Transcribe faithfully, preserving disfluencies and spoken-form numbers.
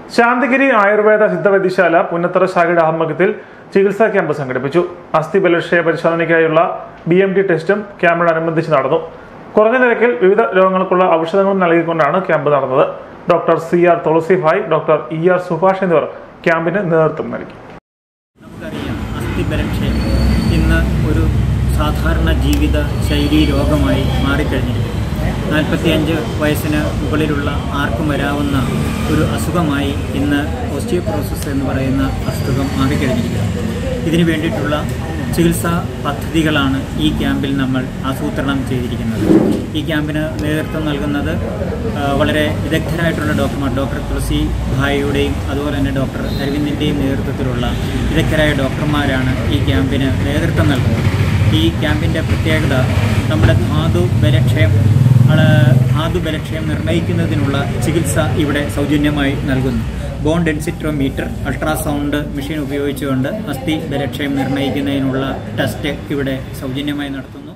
ശാന്തിഗിരി ആയുർവേദ സിദ്ധവൈദ്യശാല പുന്നത്തറ ശാഖയുടെ ആഭിമുഖ്യത്തിൽ ചികിത്സാ ക്യാമ്പ് സംഘടിപ്പിച്ചു. അസ്ഥി ബലക്ഷയ പരിശോധനയ്ക്കായുള്ള ബി എം ടി ടെസ്റ്റും ക്യാമ്പിനോടനുബന്ധിച്ച് നടന്നു. കുറഞ്ഞ നിരക്കിൽ വിവിധ രോഗങ്ങൾക്കുള്ള ഔഷധങ്ങളും നൽകിക്കൊണ്ടാണ് ക്യാമ്പ് നടന്നത്. Doctor C R Thulasi Bai, doctor E R Subhash എന്നിവർ ക്യാമ്പിന് നേതൃത്വം നൽകി. നമുക്കറിയാം, അസ്ഥി ബലക്ഷയം ഇന്ന് ഒരു സാധാരണ ജീവിത ശൈലി രോഗമായി മാറിക്കഴിഞ്ഞിരിക്കുന്നു. നാൽപ്പത്തിയഞ്ച് വയസ്സിന് മുകളിലുള്ള ആർക്കും വരാവുന്ന ഒരു അസുഖമായി ഇന്ന് ഓസ്റ്റിയോപൊറോസിസ് എന്ന് പറയുന്ന അസുഖം മാറിക്കഴിഞ്ഞിരിക്കുന്നു. ഇതിനു വേണ്ടിയിട്ടുള്ള ചികിത്സാ പദ്ധതികളാണ് ഈ ക്യാമ്പിൽ നമ്മൾ ആസൂത്രണം ചെയ്തിരിക്കുന്നത്. ഈ ക്യാമ്പിന് നേതൃത്വം നൽകുന്നത് വളരെ വിദഗ്ധരായിട്ടുള്ള ഡോക്ടർമാർ, ഡോക്ടർ തുളസി ഭായിയുടെയും അതുപോലെ തന്നെ ഡോക്ടർ അരവിന്ദിൻ്റെയും നേതൃത്വത്തിലുള്ള വിദഗ്ധരായ ഡോക്ടർമാരാണ് ഈ ക്യാമ്പിന് നേതൃത്വം നൽകുന്നത്. ഈ ക്യാമ്പിൻ്റെ പ്രത്യേകത നമ്മുടെ ധാതു ബലക്ഷയം ധാതു ബലക്ഷയം നിർണ്ണയിക്കുന്നതിനുള്ള ചികിത്സ ഇവിടെ സൗജന്യമായി നൽകുന്നു. ബോൺ ഡെൻസിറ്റോമീറ്റർ, അൾട്രാസൗണ്ട് മെഷീൻ ഉപയോഗിച്ചുകൊണ്ട് അസ്ഥി ബലക്ഷയം നിർണ്ണയിക്കുന്നതിനുള്ള ടെസ്റ്റ് ഇവിടെ സൗജന്യമായി നടത്തുന്നു.